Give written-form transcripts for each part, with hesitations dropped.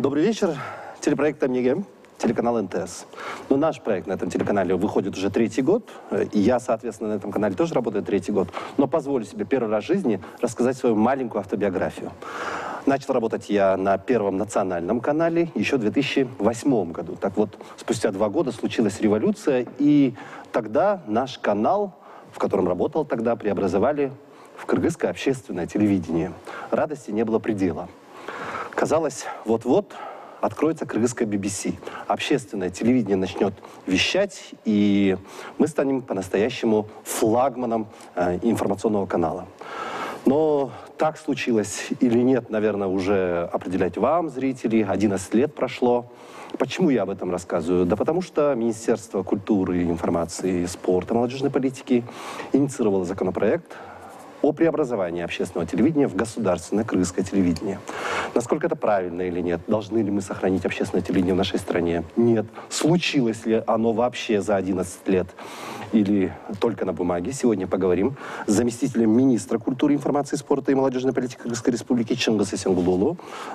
Добрый вечер. Телепроект «Амнеге», телеканал НТС. Но наш проект на этом телеканале выходит уже 3-й год. И я, соответственно, на этом канале тоже работаю 3-й год. Но позволю себе первый раз в жизни рассказать свою маленькую автобиографию. Начал работать я на Первом национальном канале еще в 2008 году. Так вот, спустя 2 года случилась революция, и тогда наш канал, в котором работал тогда, преобразовали в кыргызское общественное телевидение. Радости не было предела. Казалось, вот-вот откроется кыргызская BBC. Общественное телевидение начнет вещать, и мы станем по-настоящему флагманом информационного канала. Но так случилось или нет, наверное, уже определять вам, зрители. 11 лет прошло. Почему я об этом рассказываю? Да потому что Министерство культуры, информации, спорта, молодежной политики инициировало законопроект о преобразовании общественного телевидения в государственное кыргызское телевидение. Насколько это правильно или нет? Должны ли мы сохранить общественное телевидение в нашей стране? Нет. Случилось ли оно вообще за 11 лет? Или только на бумаге? Сегодня поговорим с заместителем министра культуры, информации, спорта и молодежной политики Кыргызской республики Чыңгыз Эсенгулулу.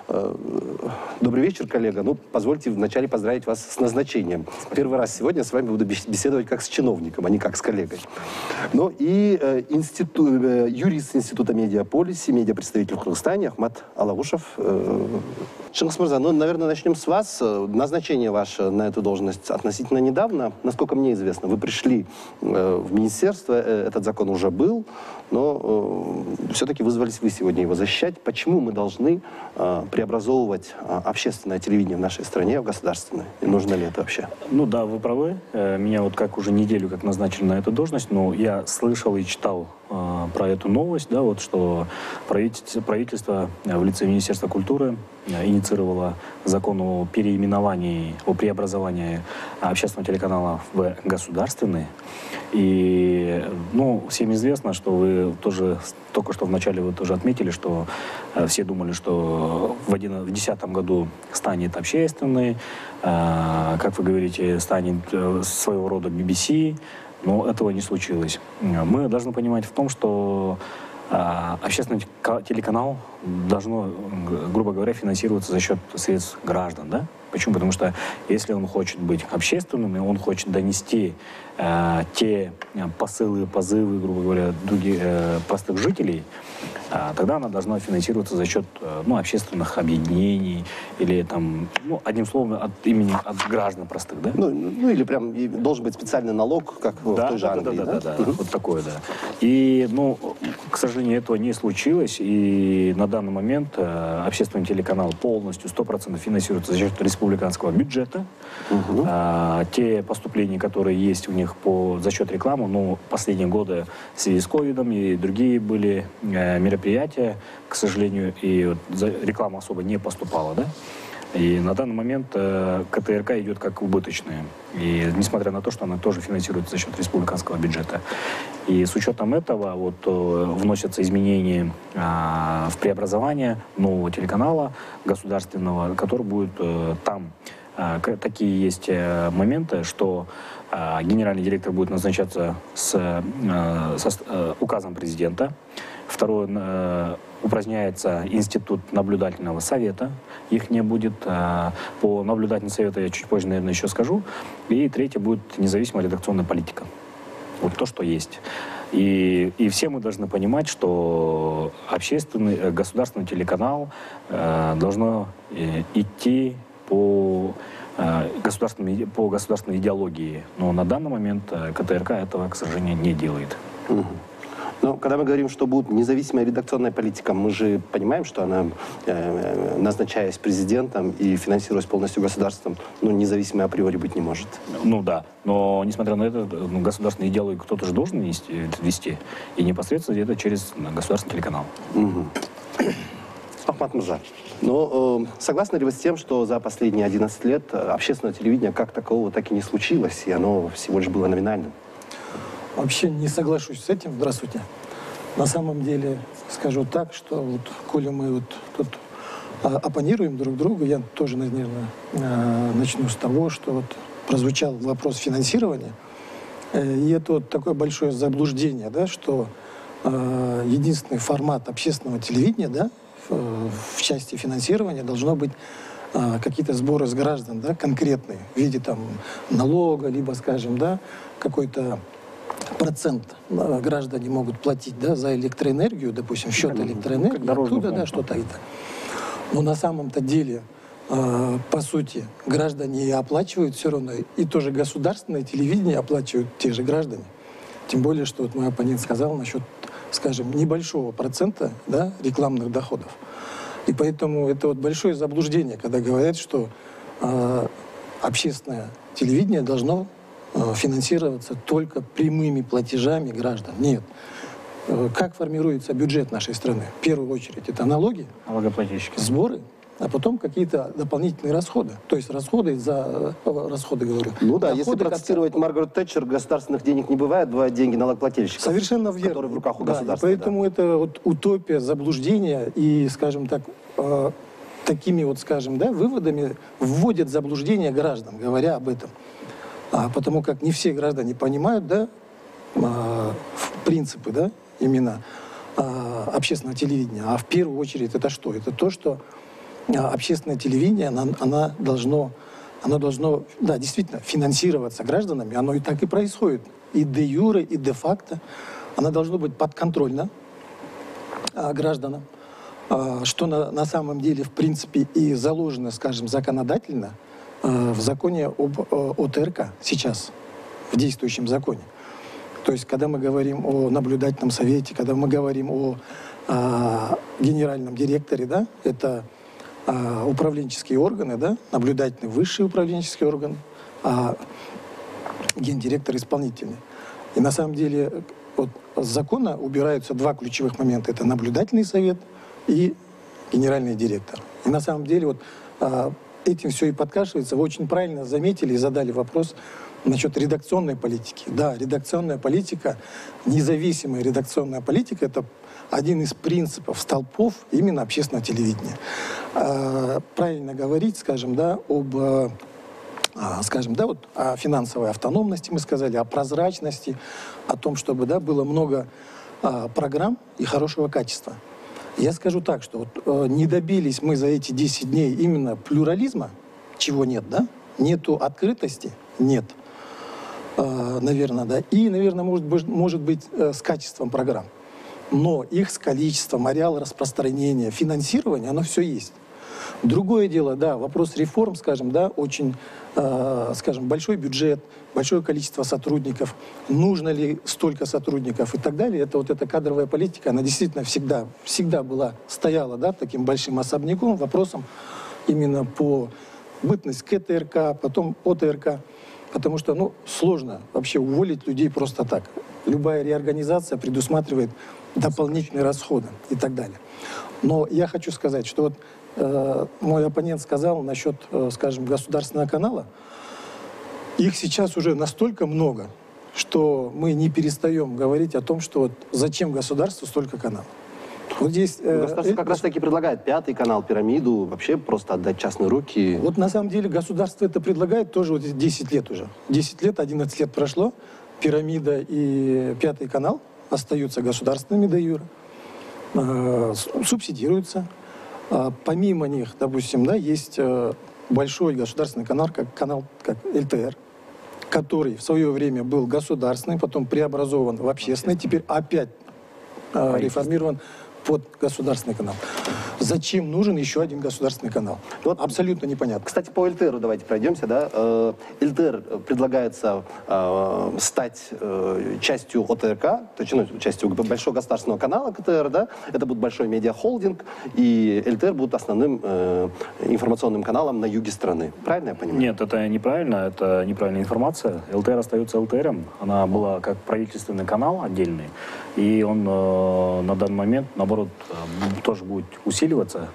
Добрый вечер, коллега. Ну, позвольте вначале поздравить вас с назначением. Первый раз сегодня с вами буду беседовать как с чиновником, а не как с коллегой. Ну и юрист Института медиаполиси, медиапредставитель в Кыргызстане Ахмат Алавушев. Чыңгыз Мырза, ну, наверное, начнем с вас. Назначение ваше на эту должность относительно недавно. Насколько мне известно, вы пришли в министерство, этот закон уже был, но все-таки вызвались вы сегодня его защищать. Почему мы должны преобразовывать общественное телевидение в нашей стране в государственное? И нужно ли это вообще? Ну да, вы правы. Меня вот как уже неделю как назначили на эту должность, но я слышал и читал про эту новость, да, вот что правительство в лице Министерства культуры инициировало закон о переименовании, о преобразовании общественного телеканала в государственный. И, ну, всем известно, что вы тоже, только что вначале вы тоже отметили, что все думали, что в 2010 году станет общественный, как вы говорите, станет своего рода BBC, но этого не случилось. Мы должны понимать в том, что общественный телеканал должно, грубо говоря, финансироваться за счет средств граждан, да? Почему? Потому что если он хочет быть общественным, и он хочет донести те посылы, позывы, грубо говоря, других простых жителей, тогда она должна финансироваться за счет общественных объединений или там, ну, одним словом, от граждан простых, да? Ну или прям должен быть специальный налог, как в той же Англии, да? Вот такое, да. И, ну, к сожалению, этого не случилось, и на данный момент общественный телеканал полностью, 100% финансируется за счет республиканского бюджета. Те поступления, которые есть у них за счет рекламы, ну, последние годы в связи с ковидом и другие были мероприятия, к сожалению, и вот реклама особо не поступала, да? И на данный момент КТРК идет как убыточная. И несмотря на то, что она тоже финансируется за счет республиканского бюджета. И с учетом этого вот вносятся изменения в преобразование нового телеканала государственного, который будет там. Такие есть моменты, что генеральный директор будет назначаться с указом президента. Второе, упраздняется институт наблюдательного совета. Их не будет. По наблюдательному совету я чуть позже, наверное, еще скажу. И третье будет независимая редакционная политика. Вот то, что есть. И все мы должны понимать, что общественный, государственный телеканал должно идти по государственной идеологии. Но на данный момент КТРК этого, к сожалению, не делает. Но когда мы говорим, что будет независимая редакционная политика, мы же понимаем, что она, назначаясь президентом и финансируясь полностью государством, независимой априори быть не может. Ну да, но несмотря на это, государственную идеологию кто-то же должен вести, и непосредственно это через государственный телеканал. Ахмат Мырза, но согласны ли вы с тем, что за последние 11 лет общественное телевидение как такового так и не случилось, и оно всего лишь было номинальным? Вообще не соглашусь с этим. Здравствуйте. На самом деле скажу так, что вот, коли мы вот тут оппонируем друг другу, я тоже, наверное, начну с того, что вот прозвучал вопрос финансирования. И это вот такое большое заблуждение, да, что единственный формат общественного телевидения, да, в части финансирования должно быть какие-то сборы с граждан, да, конкретные, в виде там налога, либо, скажем, да, какой-то процент граждане могут платить, да, за электроэнергию, допустим, счет электроэнергии, оттуда, да, что-то это. Но на самом-то деле, по сути, граждане и оплачивают все равно, и тоже государственное телевидение оплачивают те же граждане. Тем более, что вот мой оппонент сказал насчет, скажем, небольшого процента, да, рекламных доходов. И поэтому это вот большое заблуждение, когда говорят, что общественное телевидение должно финансироваться только прямыми платежами граждан. Нет. Как формируется бюджет нашей страны? В первую очередь это налоги, налогоплательщики, сборы, а потом какие-то дополнительные расходы. То есть расходы говорю. Ну да, доходы, если процитировать Маргарет Тэтчер, государственных денег не бывает, бывают деньги налогоплательщиков. Совершенно верно. Которые в руках у да, государства. Поэтому это вот утопия, заблуждение и, скажем так, такими вот, скажем, да, выводами вводят в заблуждение граждан, говоря об этом. Потому как не все граждане понимают, да, принципы, да, именно общественного телевидения. А в первую очередь это что? Это то, что общественное телевидение, оно должно, да, действительно, финансироваться гражданами. Оно и так и происходит. И де юре, и де факто. Оно должно быть подконтрольно гражданам. Что на самом деле, в принципе, и заложено, скажем, законодательно в законе об ОТРК сейчас, в действующем законе. То есть, когда мы говорим о наблюдательном совете, когда мы говорим о генеральном директоре, да, это управленческие органы, да, наблюдательный высший управленческий орган, гендиректор исполнительный. И на самом деле вот, с закона убираются два ключевых момента. Это наблюдательный совет и генеральный директор. И на самом деле вот этим все и подкашивается. Вы очень правильно заметили и задали вопрос насчет редакционной политики. Да, редакционная политика, независимая редакционная политика – это один из принципов, столпов именно общественного телевидения. Правильно говорить, скажем, да, скажем, да, вот о финансовой автономности мы сказали, о прозрачности, о том, чтобы, да, было много программ и хорошего качества. Я скажу так, что вот, не добились мы за эти 10 дней именно плюрализма, чего нет, да? Нету открытости, нет, наверное, да. И, наверное, может быть с качеством программ. Но их с количеством, ареал распространения, финансирования, оно все есть. Другое дело, да, вопрос реформ, скажем, да, очень, скажем, большой бюджет, большое количество сотрудников, нужно ли столько сотрудников и так далее. Это вот эта кадровая политика, она действительно всегда стояла, да, таким большим особняком, вопросом именно по бытность КТРК, потом ОТРК, потому что, ну, сложно вообще уволить людей просто так. Любая реорганизация предусматривает дополнительные расходы и так далее. Но я хочу сказать, что вот мой оппонент сказал насчет, скажем, государственного канала. Их сейчас уже настолько много, что мы не перестаем говорить о том, что вот зачем государству столько каналов. Вот здесь, государство как раз таки предлагает 5-й канал, пирамиду, вообще просто отдать частные руки. Вот на самом деле государство это предлагает тоже вот 10 лет уже. 10 лет, 11 лет прошло. Пирамида и 5-й канал остаются государственными де юре, субсидируются. Помимо них, допустим, да, есть большой государственный канал, как ЛТР, который в свое время был государственный, потом преобразован в общественный, теперь опять реформирован под государственный канал. Зачем нужен еще один государственный канал? Вот абсолютно непонятно. Кстати, по ЛТРу давайте пройдемся. Да? ЛТР предлагается стать частью ОТРК, то есть, ну, частью большого государственного канала КТР. Да? Это будет большой медиахолдинг, и ЛТР будет основным информационным каналом на юге страны. Правильно я понимаю? Нет, это неправильно, это неправильная информация. ЛТР остается ЛТРом. Она была как правительственный канал отдельный, и он на данный момент, наоборот, тоже будет усиливаться.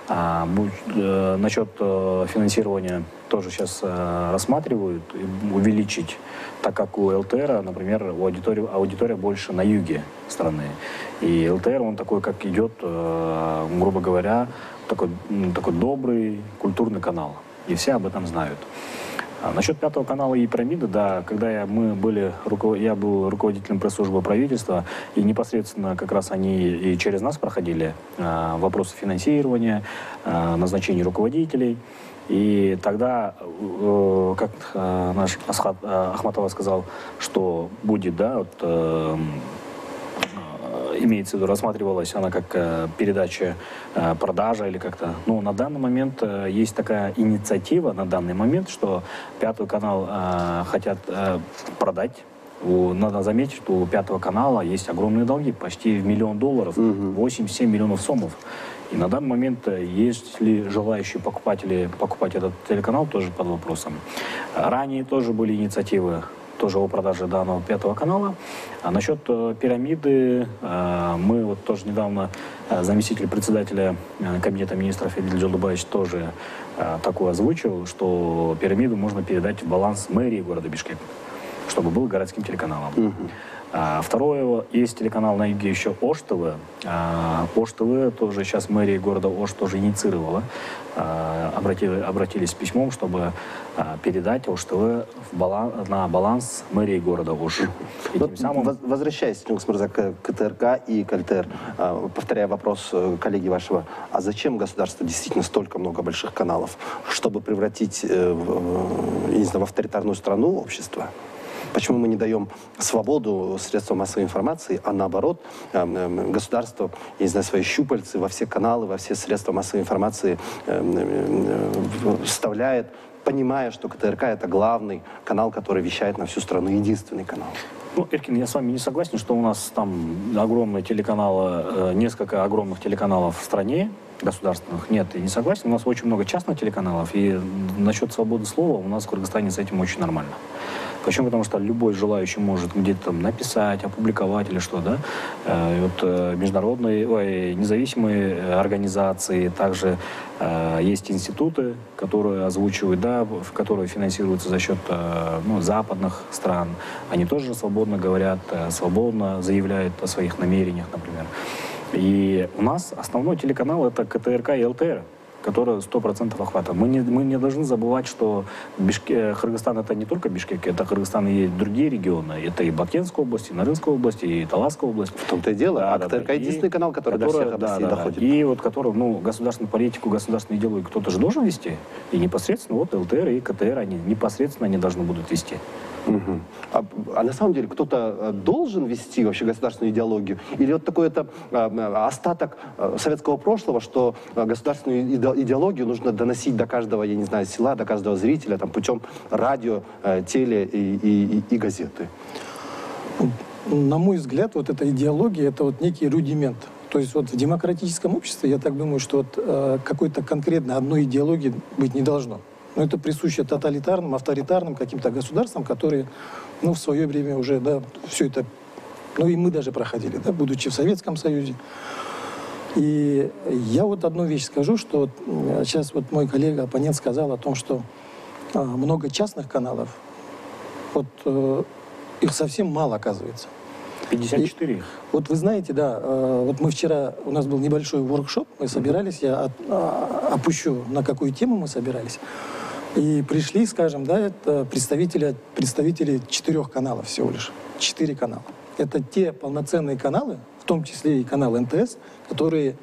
Насчет финансирования тоже сейчас рассматривают увеличить, так как у ЛТР, например, аудитория больше на юге страны. И ЛТР, он такой, как идет, грубо говоря, такой добрый культурный канал. И все об этом знают. Насчет 5-го канала и пирамиды, да, когда я был руководителем пресс-службы правительства, и непосредственно как раз они и через нас проходили вопросы финансирования, назначения руководителей. И тогда, как наш Асхат Ахматова сказал, что будет, да, вот, имеется в виду, рассматривалась она как передача продажа или как-то. Но на данный момент есть такая инициатива, на данный момент, что Пятый канал хотят продать. Надо заметить, что у Пятого канала есть огромные долги, почти $1 миллион, 8-7 миллионов сомов. И на данный момент есть ли желающие покупатели покупать этот телеканал, тоже под вопросом. Ранее тоже были инициативы тоже о продаже данного Пятого канала. А насчет пирамиды, мы вот тоже недавно, заместитель председателя Кабинета министров Эдиль Джолдубаевич тоже такое озвучил, что пирамиду можно передать в баланс мэрии города Бишкек, чтобы был городским телеканалом. Второе, есть телеканал на юге еще Ош ТВ. Ош ТВ тоже сейчас мэрия города Ош тоже инициировала. Обратились с письмом, чтобы передать Ош ТВ на баланс мэрии города Ош. И тем самым... Возвращаясь, к КТРК и КЛТР, повторяя вопрос коллеги вашего, а зачем государство действительно столько много больших каналов? Чтобы превратить в авторитарную страну общество? Почему мы не даем свободу средствам массовой информации, а наоборот, государство, я не знаю, свои щупальцы во все каналы, во все средства массовой информации вставляет, понимая, что КТРК — это главный канал, который вещает на всю страну, единственный канал? Ну, Эркин, я с вами не согласен, что у нас там огромные телеканалы, несколько огромных телеканалов в стране, государственных. Нет, я не согласен. У нас очень много частных телеканалов, и насчет свободы слова у нас в Кыргызстане с этим очень нормально. Почему? Потому что любой желающий может где-то там написать, опубликовать или что, да. И вот международные, независимые организации, также есть институты, которые озвучивают, да, которые финансируются за счет западных стран. Они тоже свободно говорят, свободно заявляют о своих намерениях, например. И у нас основной телеканал — это КТРК и ЛТР, которые 100% охвата. Мы не должны забывать, что Кыргызстан — это не только Бишкек, это Кыргызстан и другие регионы. Это и Бакенская область, и Нарынская область, и Таласская область. В том-то и дело. Да, КТРК единственный канал, который до всех областей доходит. И вот который, государственную политику, государственную идеологию кто-то же должен вести. И непосредственно вот ЛТР и КТР, они непосредственно должны будут вести. Угу. А на самом деле кто-то должен вести вообще государственную идеологию? Или вот такой это остаток советского прошлого, что государственную идеологию нужно доносить до каждого, я не знаю, села, до каждого зрителя там, путем радио, теле и газеты? На мой взгляд, вот эта идеология — это вот некий рудимент. То есть вот в демократическом обществе, я так думаю, что вот какой-то конкретно одной идеологии быть не должно. Но это присуще тоталитарным, авторитарным каким-то государствам, которые, в свое время уже, да, все это, и мы даже проходили, да, будучи в Советском Союзе. И я вот одну вещь скажу, что вот сейчас вот мой коллега, оппонент сказал о том, что много частных каналов, вот их совсем мало, оказывается. 54. И, вот вы знаете, да, вот мы вчера, у нас был небольшой воркшоп, мы собирались, я опущу, на какую тему мы собирались. И пришли, скажем, да, это представители 4 каналов всего лишь. 4 канала. Это те полноценные каналы, в том числе и канал НТС, которые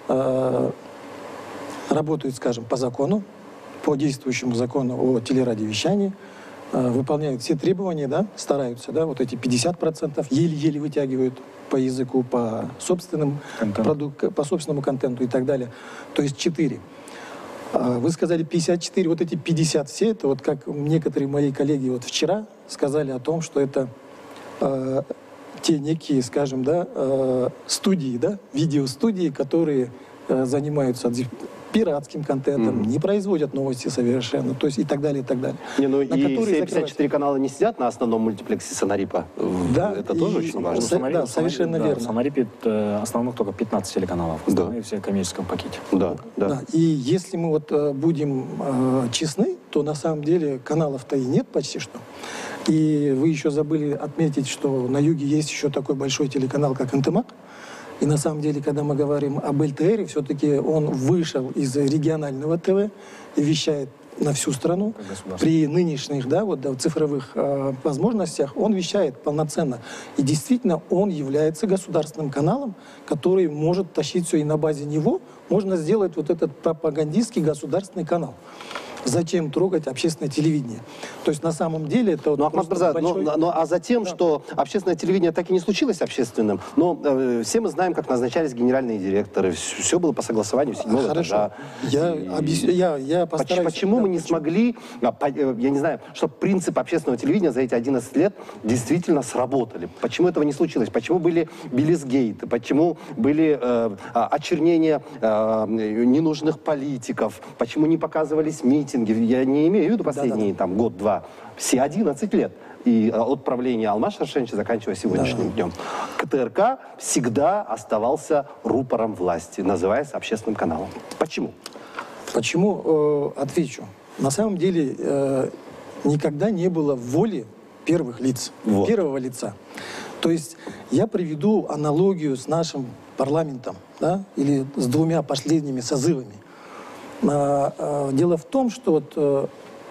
работают, скажем, по закону, по действующему закону о телерадиовещании, выполняют все требования, да, стараются, да, вот эти 50% еле-еле вытягивают по языку, по собственному контенту и так далее. То есть 4. Вы сказали 54, вот эти 50 все, это вот как некоторые мои коллеги вот вчера сказали о том, что это те некие, скажем, да, студии, да, видеостудии, которые занимаются пиратским контентом, не производят новости совершенно, то есть и так далее, и так далее. И все 54 канала не сидят на основном мультиплексе Сонарипа? Да. Это тоже очень важно. Да, совершенно верно. В Сонарипе основных только 15 телеканалов, остальные все в коммерческом пакете. Да. И если мы вот будем честны, то на самом деле каналов-то и нет почти что. И вы еще забыли отметить, что на юге есть еще такой большой телеканал, как НТМАК. И на самом деле, когда мы говорим об ЛТР, все-таки он вышел из регионального ТВ и вещает на всю страну. При нынешних, да, цифровых возможностях он вещает полноценно. И действительно, он является государственным каналом, который может тащить все. И на базе него можно сделать вот этот пропагандистский государственный канал. зачем трогать общественное телевидение. То есть на самом деле это... Вот Ну, Ахмад просто Мирза, большой- а затем, что общественное телевидение так и не случилось общественным, но все мы знаем, как назначались генеральные директоры, все было по согласованию 7-го Хорошо. этажа. Я постараюсь... Почему да, мы не смогли, я не знаю, чтобы принцип общественного телевидения за эти 11 лет действительно сработали? Почему этого не случилось? Почему были Биллисгейты? Почему были очернения ненужных политиков? Почему не показывались митинги? Я не имею в виду последние там год-два. Все 11 лет. И от правления Алмаз Шаршенча, заканчивая сегодняшним днем. КТРК всегда оставался рупором власти, называясь общественным каналом. Почему? Почему? Отвечу. На самом деле никогда не было воли первых лиц, Вот. первого лица. То есть я приведу аналогию с нашим парламентом, да, или с двумя последними созывами. Дело в том, что вот,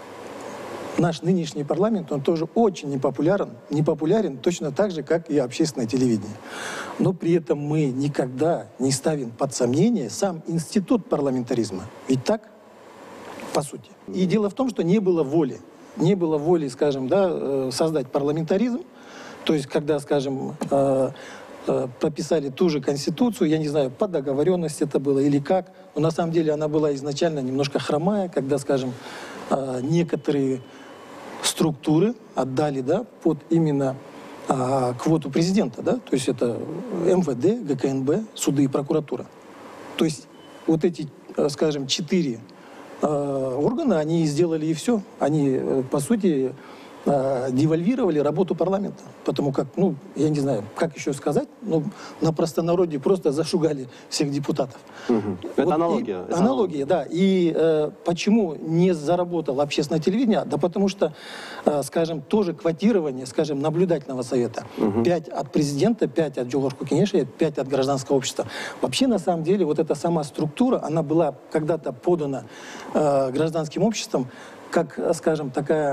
наш нынешний парламент, он тоже очень непопулярен точно так же, как и общественное телевидение. Но при этом мы никогда не ставим под сомнение сам институт парламентаризма. Ведь так? По сути. И дело в том, что не было воли. Не было воли, скажем, да, создать парламентаризм. То есть, когда, скажем, прописали ту же Конституцию, я не знаю, по договоренности это было или как, но на самом деле она была изначально немножко хромая, когда, скажем, некоторые структуры отдали, да, под именно квоту президента, да, то есть это МВД, ГКНБ, суды и прокуратура. То есть вот эти, скажем, 4 органа, они сделали и все. Они, по сути, девальвировали работу парламента. Потому как, ну, я не знаю, как еще сказать, но на простонародье просто зашугали всех депутатов. Это аналогия. Это аналогия, да. И почему не заработало общественное телевидение? Да потому что, скажем, тоже квотирование, скажем, наблюдательного совета. 5 от президента, 5 от Джохорку Кенеша, 5 от гражданского общества. Вообще, на самом деле, вот эта сама структура, она была когда-то подана гражданским обществом как, скажем, такая...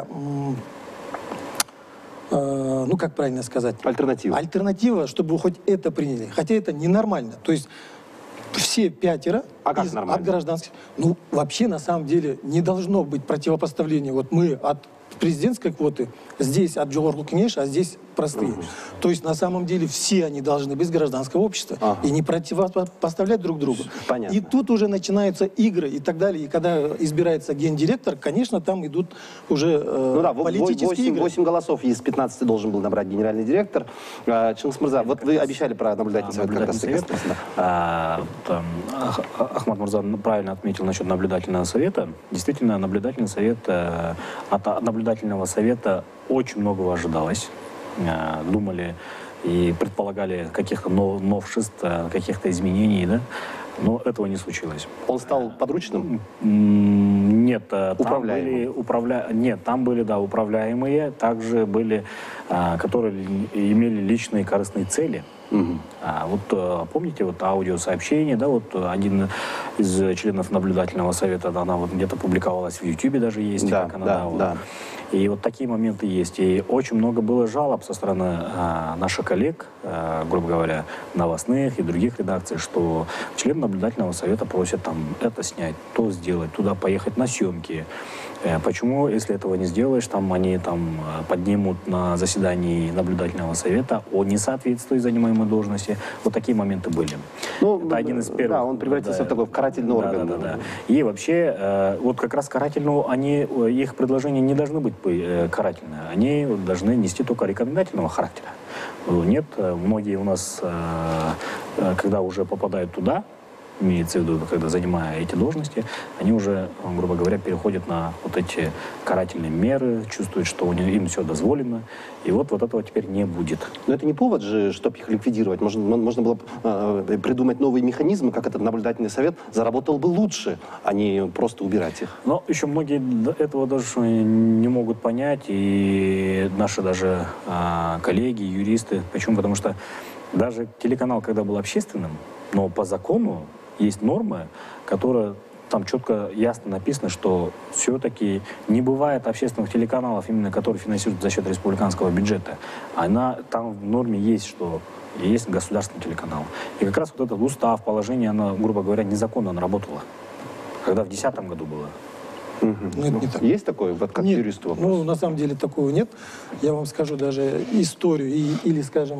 ну, как правильно сказать? Альтернатива. Альтернатива, чтобы хоть это приняли. Хотя это ненормально. То есть все 5 как нормально? от гражданских... Ну, вообще, на самом деле, не должно быть противопоставления. Вот мы от президентской квоты, здесь от Джохорку Кенеша, а здесь простые. То есть, на самом деле, все они должны быть с гражданского общества и не противопоставлять друг другу. Понятно. И тут уже начинаются игры и так далее. И когда избирается гендиректор, конечно, там идут уже Ну да, политические игры. 8 голосов из 15 должен был набрать генеральный директор. Чингис Мирза, вот вы обещали про наблюдательный совет. Наблюдательный совет. Ахмад Мирза правильно отметил насчет наблюдательного совета. Действительно, наблюдательный совет, от наблюдательного совета очень многого ожидалось. Думали и предполагали каких-то новшеств, каких-то изменений, да? Но этого не случилось. Он стал подручным? Нет, Управляемым? Нет, там были, да, управляемые, также были, которые имели личные корыстные цели. Вот помните вот аудиосообщение, да, вот один из членов наблюдательного совета, она вот где-то публиковалась в YouTube, даже есть, Да, как она, да, вот. да. И вот такие моменты есть. И очень много было жалоб со стороны наших коллег, грубо говоря, новостных и других редакций, что члены наблюдательного совета просят там это снять, то сделать, туда поехать на съемки. Почему, если этого не сделаешь, там они там поднимут на заседании наблюдательного совета о несоответствии занимаемой должности. Вот такие моменты были. Ну, это один из первых. Да, он превратился в такой в карательный орган. Да. И вообще, вот как раз карательного, их предложения не должны быть карательные. Они должны нести только рекомендательного характера. Нет, многие у нас, когда уже попадают туда, имеется в виду, когда занимая эти должности, они уже, грубо говоря, переходят на вот эти карательные меры, чувствуют, что им все дозволено, и вот этого теперь не будет. Но это не повод же, чтобы их ликвидировать. Можно было придумать новые механизмы, как этот наблюдательный совет заработал бы лучше, а не просто убирать их. Но еще многие этого даже не могут понять, и наши даже коллеги, юристы. Почему? Потому что даже телеканал, когда был общественным, но по закону есть нормы, которые там четко, ясно написано, что все-таки не бывает общественных телеканалов, именно которые финансируют за счет республиканского бюджета. Там в норме есть, что есть государственный телеканал. И как раз вот этот устав, положение, оно, грубо говоря, незаконно работало. Когда в 2010 году было. Но это не так. Есть такое, вот как Нет, юристу вопрос? ну, на самом деле такого нет. Я вам скажу даже историю или, скажем,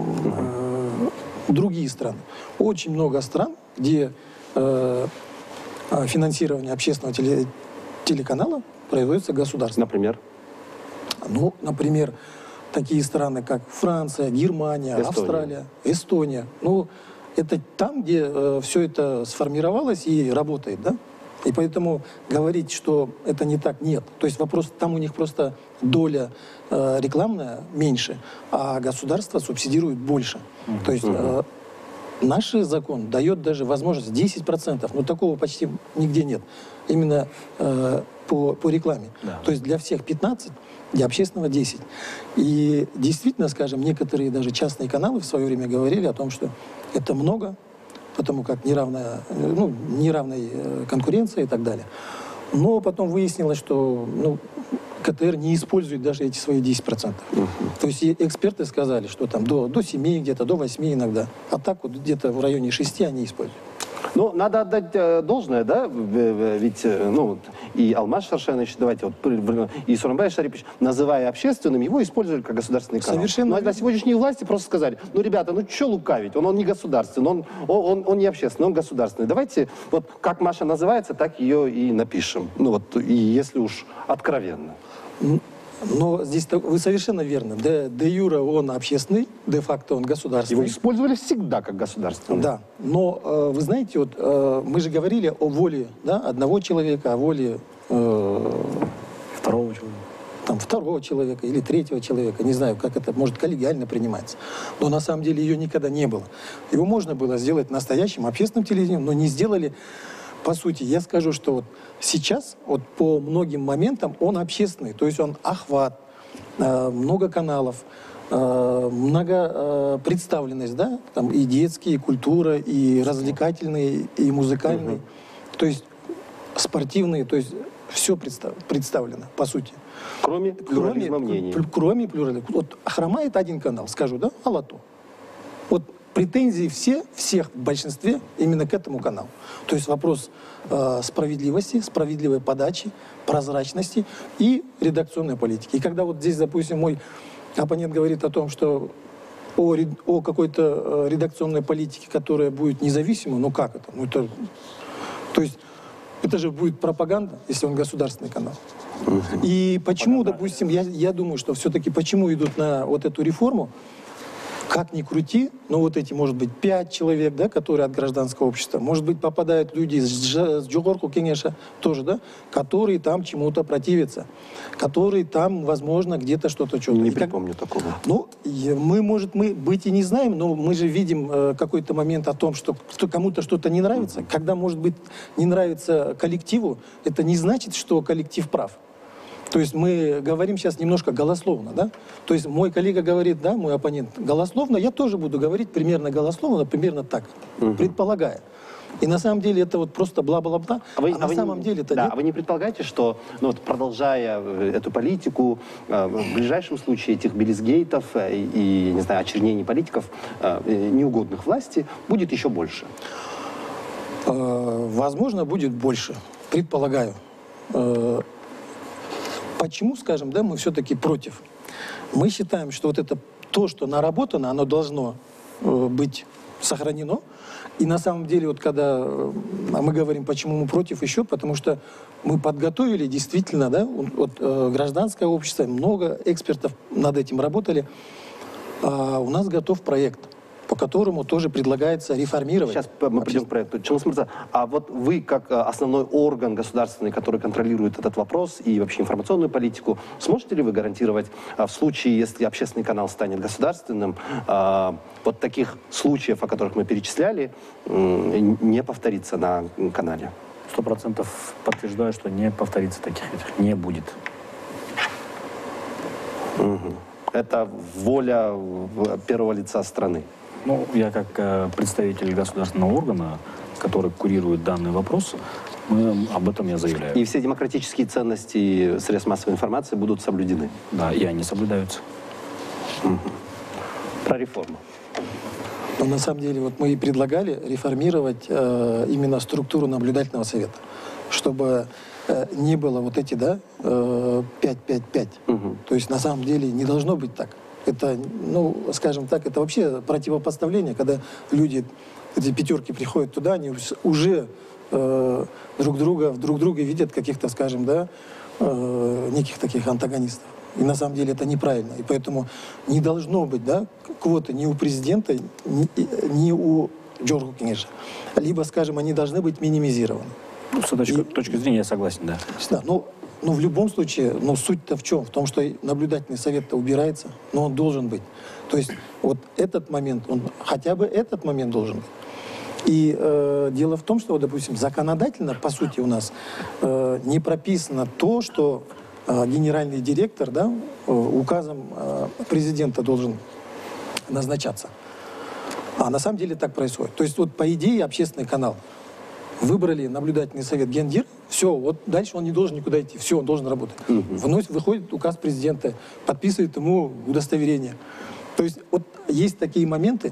другие страны. Очень много стран, где финансирование общественного телеканала производится государством. Например? Ну, например, такие страны, как Франция, Германия, Эстония. Австралия, Эстония. Ну, это там, где все это сформировалось и работает, да? И поэтому говорить, что это не так, нет. То есть вопрос, там у них просто доля рекламная меньше, а государство субсидирует больше. То есть наш закон дает даже возможность 10%, но такого почти нигде нет. Именно по рекламе. Да. То есть для всех 15%, для общественного 10%. И действительно, скажем, некоторые даже частные каналы в свое время говорили о том, что это много, потому как неравная конкуренция и так далее. Но потом выяснилось, что КТР не использует даже эти свои 10%. То есть и эксперты сказали, что там до 7, где-то до 8 иногда. А так вот где-то в районе 6 они используют. Ну, надо отдать должное, да, ведь, и Алмаз Шаршенович, давайте, и Сооронбай Шарипович, называя общественным, его использовали как государственный канал. Совершенно Но на сегодняшние власти просто сказали, ребята, что лукавить, он не государственный, он не общественный, он государственный. Давайте, вот как Маша называется, так ее и напишем. И если уж откровенно. Но здесь вы совершенно верно. Де юре он общественный, де-факто он государственный. Его использовали всегда как государственный. Да, но вы знаете, вот мы же говорили о воле, да, одного человека, о воле Второго человека. второго человека или третьего человека. Не знаю, как это может коллегиально приниматься. Но на самом деле ее никогда не было. Его можно было сделать настоящим общественным телевидением, но не сделали. По сути, я скажу, что вот сейчас вот по многим моментам он общественный, то есть он охват, много каналов, многопредставленность, да, там и детские, и культура, и развлекательные, и музыкальные, то есть спортивные, то есть все представлено, по сути. Кроме плюрализма мнений. Кроме плюрализма. Вот хромает один канал, скажу, да, Алату. Вот претензии всех в большинстве именно к этому каналу. То есть вопрос справедливости, справедливой подачи, прозрачности и редакционной политики. И когда вот здесь, допустим, мой оппонент говорит о том, что о какой-то редакционной политике, которая будет независимой, ну как это? То есть это же будет пропаганда, если он государственный канал. И почему, допустим, я думаю, что все-таки почему идут на вот эту реформу, как ни крути, вот эти, может быть, 5 человек, да, которые от гражданского общества, может быть, попадают люди с Джогорку Кенеша тоже, да, которые там чему-то противятся, которые там, возможно, где-то что-то. Не припомню такого. Мы быть и не знаем, но мы же видим какой-то момент о том, что кому-то что-то не нравится. Когда, может быть, не нравится коллективу, это не значит, что коллектив прав. То есть мы говорим сейчас немножко голословно, да? То есть мой коллега говорит, да, мой оппонент, голословно, я тоже буду говорить примерно голословно, примерно так, предполагая. И на самом деле это вот просто бла-бла-бла, на самом деле это нет. А вы не предполагаете, что, продолжая эту политику, в ближайшем случае этих белизгейтов и, не знаю, очернений политиков, неугодных власти, будет еще больше? Возможно, будет больше, предполагаю. Почему, скажем, да, мы все-таки против? Мы считаем, что вот это то, что наработано, оно должно быть сохранено. И на самом деле, вот когда мы говорим, почему мы против еще, потому что мы подготовили действительно, да, гражданское общество, много экспертов над этим работали. У нас готов проект, по которому тоже предлагается реформировать. Сейчас мы придем к проекту. Чалмаз-Мырза, а вот вы, как основной орган государственный, который контролирует этот вопрос и вообще информационную политику, сможете ли вы гарантировать в случае, если общественный канал станет государственным, вот таких случаев, о которых мы перечисляли, не повторится на канале? 100% подтверждаю, что не повторится таких, не будет. Это воля первого лица страны. Я как представитель государственного органа, который курирует данный вопрос, об этом я заявляю. И все демократические ценности средств массовой информации будут соблюдены? Да, и они соблюдаются. Про реформу. Но на самом деле вот мы и предлагали реформировать именно структуру наблюдательного совета. чтобы не было вот эти, да, 5-5-5. То есть на самом деле не должно быть так. Это, ну, скажем так, это вообще противопоставление, когда люди, эти пятерки приходят туда, они уже друг друга видят каких-то, скажем, да, неких таких антагонистов. И на самом деле это неправильно. И поэтому не должно быть, да, квоты ни у президента, ни у Джорджа Кенеша. Либо, скажем, они должны быть минимизированы. Ну, с этой точки зрения я согласен, да. Да, но в любом случае, суть-то в чем? В том, что наблюдательный совет-то убирается, но он должен быть. То есть вот этот момент, хотя бы этот момент должен быть. И дело в том, что, допустим, законодательно, по сути, у нас не прописано то, что генеральный директор, да, указом президента должен назначаться. А на самом деле так происходит. То есть вот по идее общественный канал выбрали наблюдательный совет Гендир, все, вот дальше он не должен никуда идти, все, он должен работать. Выходит указ президента, подписывает ему удостоверение. То есть вот есть такие моменты.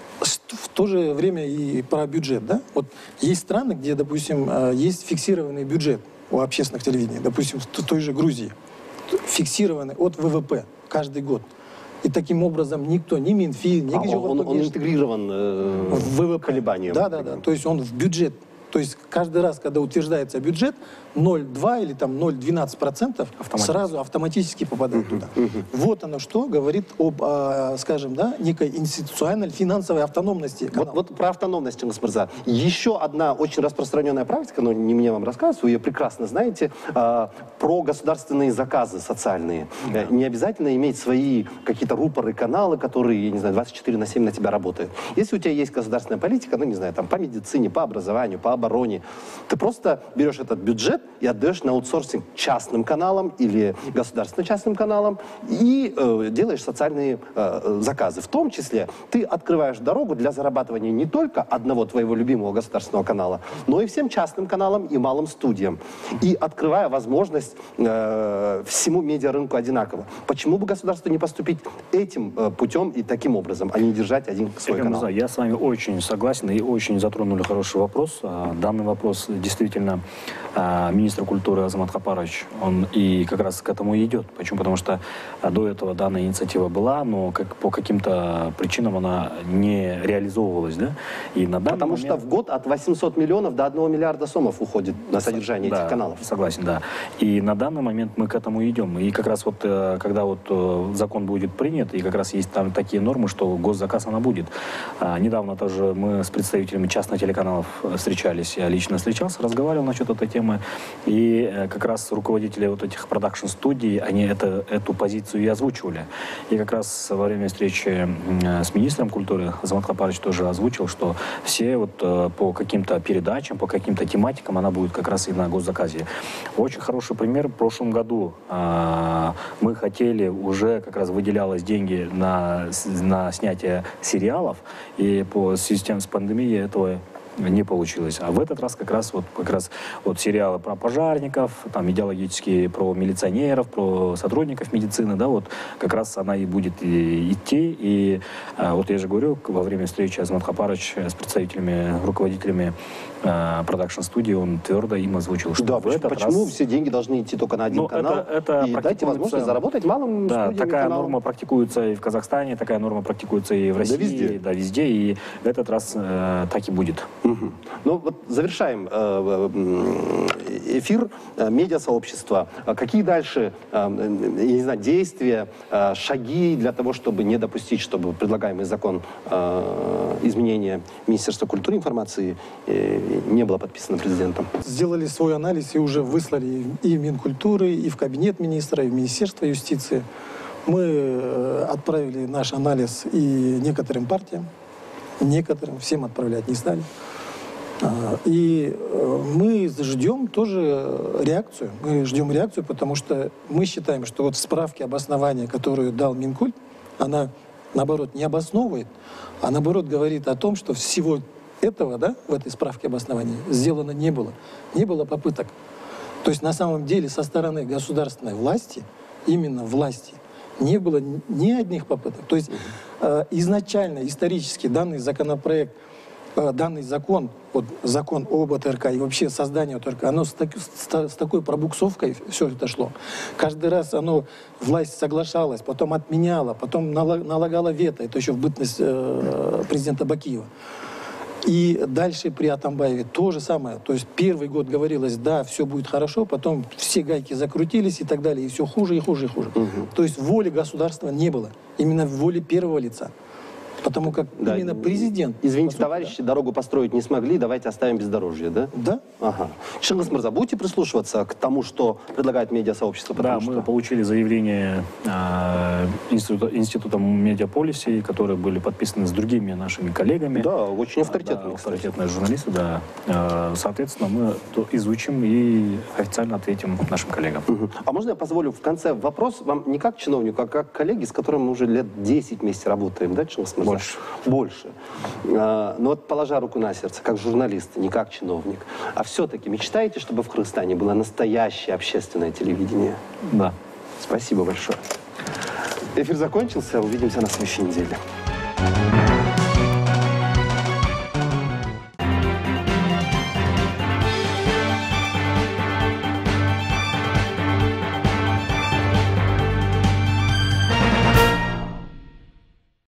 В то же время и про бюджет, да? Вот есть страны, где, допустим, есть фиксированный бюджет у общественных телевидений, допустим, в той же Грузии, фиксированный от ВВП каждый год. И таким образом никто, ни Минфин, ни он интегрирован в ВВП колебаниям. Да. То есть он в бюджет. То есть каждый раз, когда утверждается бюджет, 0,2 или там 0,12% сразу автоматически попадает туда. Вот оно что говорит об, скажем, да, некой институциональной финансовой автономности канала. Вот про автономность, Мырза. Еще одна очень распространенная практика, но не мне вам рассказывать, вы ее прекрасно знаете, про государственные заказы социальные. Да. Не обязательно иметь свои какие-то рупоры, каналы, которые, я не знаю, 24/7 на тебя работают. Если у тебя есть государственная политика, ну, не знаю, там, по медицине, по образованию, по обороне, ты просто берешь этот бюджет и отдаешь на аутсорсинг частным каналам или государственно-частным каналам и делаешь социальные заказы. В том числе ты открываешь дорогу для зарабатывания не только одного твоего любимого государственного канала, но и всем частным каналам и малым студиям. И открывая возможность всему медиарынку одинаково. Почему бы государству не поступить этим путем и таким образом, а не держать один свой канал? Я с вами очень согласен и очень затронули хороший вопрос. Данный вопрос действительно министр культуры Азамат Хапарович, он и как раз к этому и идет. Почему? Потому что до этого данная инициатива была, но по каким-то причинам она не реализовывалась. Да? И на данный Потому момент... что в год от 800 миллионов до 1 миллиарда сомов уходит на содержание этих каналов. Согласен, да. И на данный момент мы к этому идем. И как раз вот, когда вот закон будет принят, и как раз есть там такие нормы, что госзаказ она будет. Недавно тоже мы с представителями частных телеканалов встречались, я лично встречался, разговаривал насчет этой темы. И как раз руководители вот этих продакшн-студий, они эту позицию и озвучивали. И как раз во время встречи с министром культуры Азамат Хапарович тоже озвучил, что все вот по каким-то передачам, по каким-то тематикам она будет как раз и на госзаказе. Очень хороший пример. В прошлом году мы хотели, уже как раз выделялось деньги на снятие сериалов, и по системе с пандемией этого не получилось. А в этот раз как раз сериалы про пожарников, там идеологические про милиционеров, про сотрудников медицины, да, вот как раз она и будет идти. И вот я же говорю, во время встречи Азамат Хапарович с представителями, руководителями продакшн-студии, он твердо им озвучил, что да, в этот почему раз... все деньги должны идти только на один канал? И дайте возможность заработать малым студиям. Такая норма практикуется и в Казахстане, такая норма практикуется и в России, да, везде. И в этот раз так и будет. Ну вот завершаем эфир медиасообщества. Какие дальше, я не знаю, действия, шаги для того, чтобы не допустить, чтобы предлагаемый закон изменения Министерства культуры и информации не было подписано президентом? Сделали свой анализ и уже выслали и в Минкультуры, и в Кабинет министра, и в Министерство юстиции. Мы отправили наш анализ и некоторым партиям, всем отправлять не стали. И мы ждем тоже реакцию. Мы ждем реакцию, потому что мы считаем, что вот в справке обоснования, которую дал Минкульт, она, наоборот, не обосновывает, а наоборот говорит о том, что всего этого, да, в этой справке обоснования сделано не было. Не было попыток. То есть на самом деле со стороны государственной власти, именно власти, не было ни одних попыток. То есть изначально, исторически данный законопроект данный закон, вот закон об ОТРК и вообще создание ОТРК, оно с такой пробуксовкой все это шло. Каждый раз власть соглашалась, потом отменяла, потом налагала вето. Это еще в бытность президента Бакиева. И дальше при Атамбаеве то же самое. То есть первый год говорилось, да, все будет хорошо, потом все гайки закрутились и так далее, и все хуже, и хуже, и хуже. То есть воли государства не было. Именно воли первого лица. Потому как именно президент... Извините, сути, товарищи, дорогу построить не смогли, давайте оставим бездорожье, да? Да. Ага. Шыңғыс Мырза, будете прислушиваться к тому, что предлагает медиасообщество? Да, мы получили заявление Института медиаполиси, которые были подписаны с другими нашими коллегами. Да, очень авторитетные, да, авторитетные журналисты, да. Соответственно, мы изучим и официально ответим нашим коллегам. А можно я позволю в конце вопрос вам не как чиновнику, а как коллеге, с которым мы уже лет 10 вместе работаем, да, Шыңғыс Мырза? Больше. Но вот положа руку на сердце, как журналист, не как чиновник, а все-таки мечтаете, чтобы в Кыргызстане было настоящее общественное телевидение? Да. Спасибо большое. Эфир закончился. Увидимся на следующей неделе.